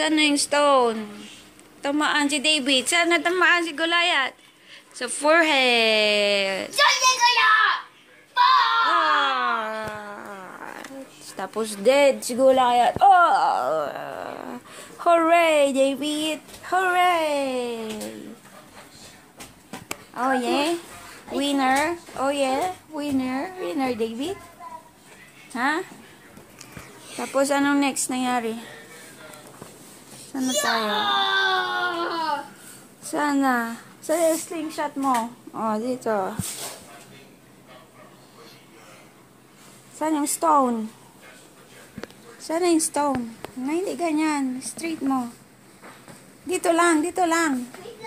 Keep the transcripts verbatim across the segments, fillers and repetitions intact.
saan na yung stone? Tamaan si David. Saan na tamaan si Goliath? Sa forehead. Ah. Tapos dead si Goliath. Oh! Hooray, David! Hooray! Oh yeah? Winner? Oh yeah? Winner? Winner, David? Ha? Tapos anong next nangyari? Sana tayo? Sana. Sa slingshot mo. Oh, dito. Saan yung stone? Saan yung stone? Na hindi ganyan. Straight mo. Dito lang, dito lang.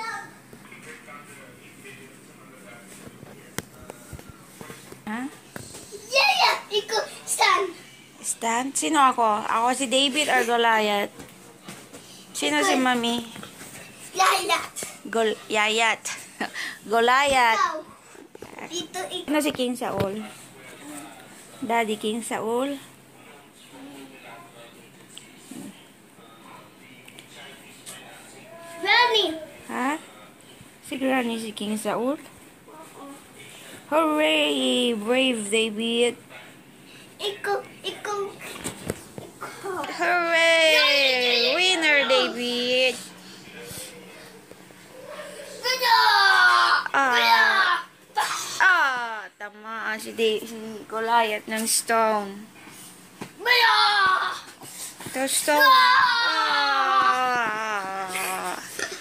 Ha? Yeah, yeah. Ikaw, stand. Stand? Sino ako? Ako si David or Goliath? Sino si Mami? Yayat. Gol Yayat. Goliath. Ikaw. Dito, ikaw. Ano si King Saul? Daddy King Saul. Rani. Ha? Si Granny si King Saul? Hooray! Brave David! Ikaw, ikaw. Hooray! Winner David! Gaya! Gaya! Ah! Tamaan si, David, si Goliath ng stone. Gaya! The stone. Ah!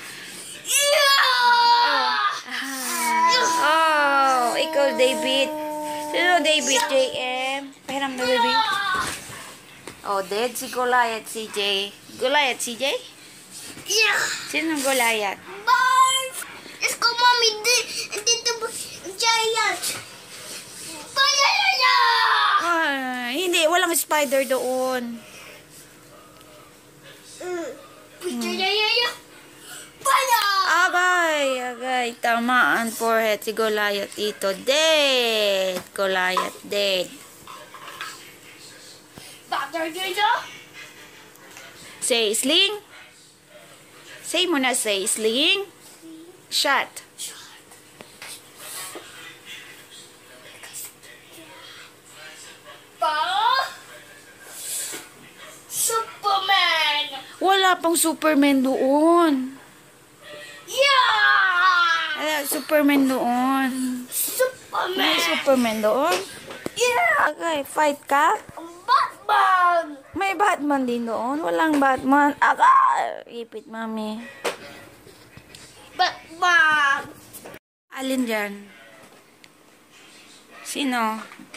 Oh! Ikaw David. Sino David? J M? Pahiram na baby. Oh, dead si Goliath, si J. Goliath, si J? Yeah. Sino Goliath? Bye! Let's go, mommy. Dito po, giant. Bayayaya! Ah, hindi, walang spider doon. Bayayaya! Baya! Agay, agay. Tamaan forehead si Goliath dito. Dead. Goliath, dead. Bayayaya! Say, sling. Say mo na, say, sling. Shot. Pa? Superman! Wala pang Superman doon. Yeah! Wala, Superman doon. Superman! May Superman doon? Yeah! Agay, fight ka? Batman! May Batman din doon. Walang Batman. Agay! Ipit, mami. Batman! Alin dyan? Sino?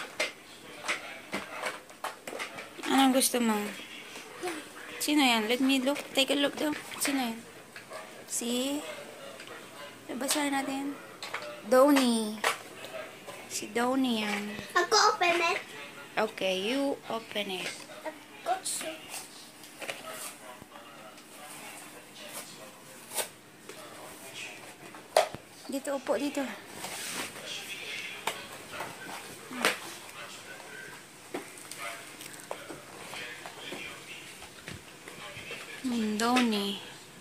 Anong gusto mo? Sino yan? Let me look. Take a look daw. Sino yan? Si? Basahin natin. Donnie. Si Donnie yan. Ako open it. Okay, you open it. Ako siya. Dito, upo dito. Hmm, Donnie.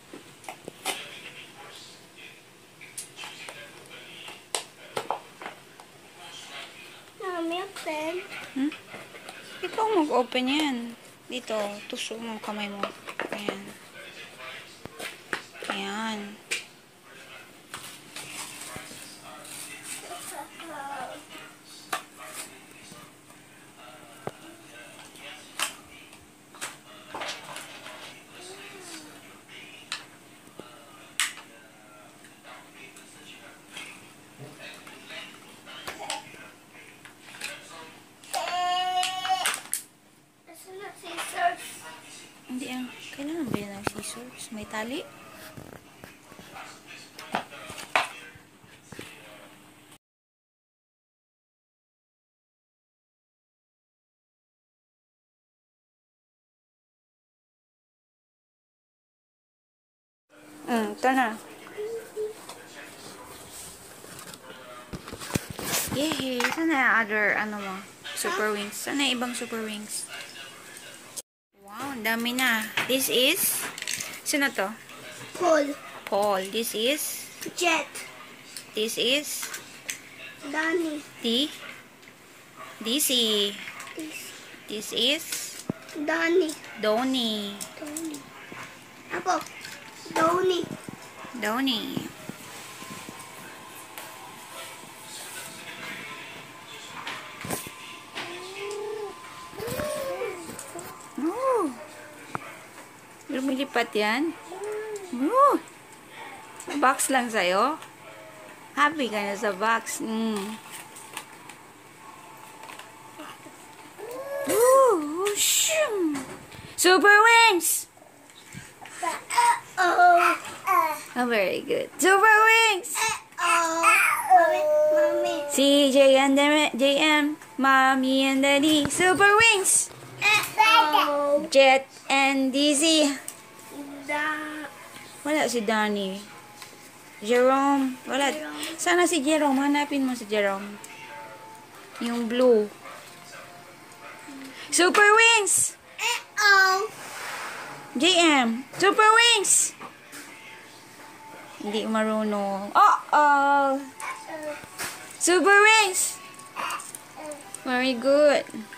Mami, open. Hmm? Ikaw mag-open yan. Dito, tusok mo kamay mo. Ayan. Ayan. Nasaan na scissors? Hindi ah. Kailangan ba yun ng scissors? May tali? Hmm, ito na. Yay! Saan na yung other, ano mo? Super wings. Saan na yung ibang super wings? Wow, ang dami na. This is Sino to? Paul. Paul. This is? Jet. This is? Danny. D? D C. This. This is? Danny. Donnie. Tony. Ako. Donnie. Donnie. Oh. Lumilipat yan? Oh. Box lang sa'yo? Happy ka na sa box. Mm. Ooh, shoo. Super wings! Oh. Oh, very good. Super wings! Oh. Mommy. Mommy. C J and the J M, Mommy and Daddy. Super wings! Oh. Jet and Dizzy. Da. Wala si Danny. Jerome. Wala. Jerome. Sana si Jerome. Hanapin mo si Jerome. Yung blue. Super wings! Oh. J M. Super wings! Hindi marunong. Uh-oh! Super wings! Very good.